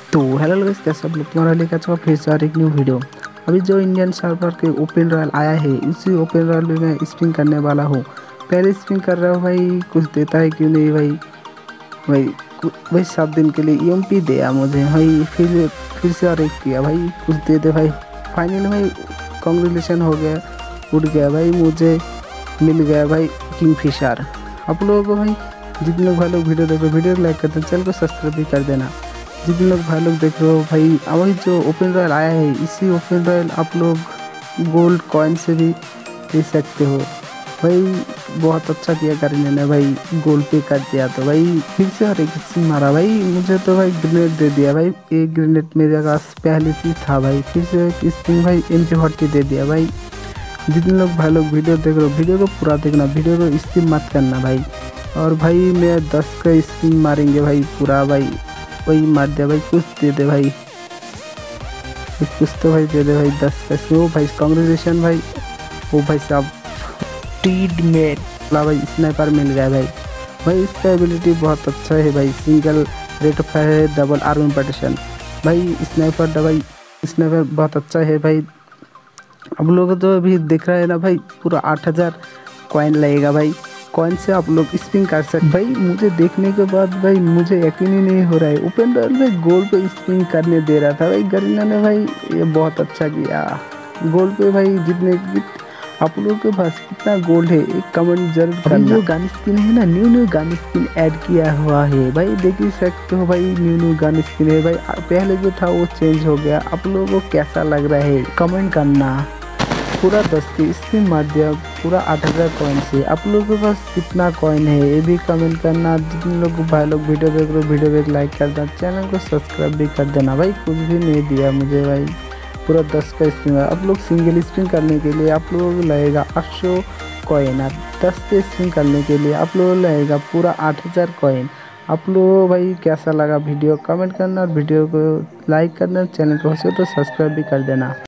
तो hello guys, कैसे आप लोग? तुम्हारा लेकर चुका फिर से और एक न्यू वीडियो। अभी जो इंडियन सर्वर के ओपन रॉयल आया है, इसी ओपन रॉयल में मैं स्पिन करने वाला हूँ। पहले स्पिन कर रहा हूँ भाई, कुछ देता है क्यों नहीं भाई। भाई भाई 7 दिन के लिए EMP दिया मुझे भाई, फिर से और एक किया भाई, कुछ दे दे भाई। फाइनली भाई कॉन्ग्रेचुलेशन हो गया, उठ गया भाई, मुझे मिल गया भाई किंगफिशर। आप लोगों को भाई, जितने लोग भाई लोग वीडियो देख रहे हो, वीडियो को लाइक कर देना, चैनल को सब्सक्राइब भी कर देना। जितने लोग भाई लोग देख रहे हो भाई, वही जो ओपन रॉयल आया है, इसी ओपन रॉयल आप लोग गोल्ड कॉइन से भी ले सकते हो भाई। बहुत अच्छा किया करीना ने भाई, गोल्ड पे कर दिया। तो भाई फिर से हर एक स्पिन मारा भाई, मुझे तो भाई ग्रेनेड दे दिया भाई। एक ग्रेनेड मेरे पास पहले से था भाई, फिर से एक स्पिन भाई MP40 दे दिया भाई। जितने लोग भाई लोग वीडियो देख रहे हो, वीडियो को पूरा देखना, वीडियो को स्किप मत करना भाई। और भाई मैं 10 का स्पिन मारेंगे भाई पूरा भाई। वही मार दिया भाई, कुछ दे दे भाई, कुछ तो भाई दे दे भाई। 10 का स्पिन, ओ भाई कॉन्ग्रेचुलेशन भाई। ओ भाई साहब टीडमेट ला भाई, स्नाइपर मिल गया भाई। भाई इसका एबिलिटी बहुत अच्छा है भाई, सिंगल रेट ऑफ फायर है, डबल आर्म प्रोटेक्शन भाई। स्नाइपर बहुत अच्छा है भाई। आप लोग तो अभी देख रहे हैं ना भाई, पूरा 8,000 कॉइन लगेगा भाई। कॉइन से आप लोग स्पिन कर सकते भाई। मुझे देखने के बाद भाई मुझे यकीन ही नहीं हो रहा है, ओपन रॉयल में गोल पे स्पिन करने दे रहा था भाई गरीना ने भाई। ये बहुत अच्छा किया गोल पे भाई। जितने आप लोगों के पास कितना गोल्ड है, एक कमेंट जरूर करना। जो गन स्किन है ना, न्यू गन स्किन ऐड किया हुआ है भाई, देख ही सकते हो भाई। न्यू गन स्किन है भाई, पहले जो था वो चेंज हो गया। आप लोगों को कैसा लग रहा है कमेंट करना। पूरा 10 की स्पिन मार दिया, पूरा 8,000 कॉइन से। आप लोगों के पास कितना कॉइन है ये भी कमेंट करना। जितने लोग भाई लोग वीडियो देख रहे हो, वीडियो को लाइक कर देना, चैनल को सब्सक्राइब भी कर देना भाई। कुछ भी नहीं दिया मुझे भाई, पूरा 10 का स्पिन। आप लोग सिंगल स्पिन करने के लिए आप लोगों को लगेगा 800 कॉइन, और 10 के स्पिन करने के लिए आप लोगों को लगेगा पूरा 8,000 कॉइन। आप लोगों भाई कैसा लगा वीडियो कमेंट करना, और वीडियो को लाइक करना, चैनल को हो तो सब्सक्राइब भी कर देना।